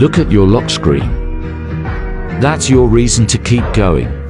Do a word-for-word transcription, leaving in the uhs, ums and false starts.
Look at your lock screen. That's your reason to keep going.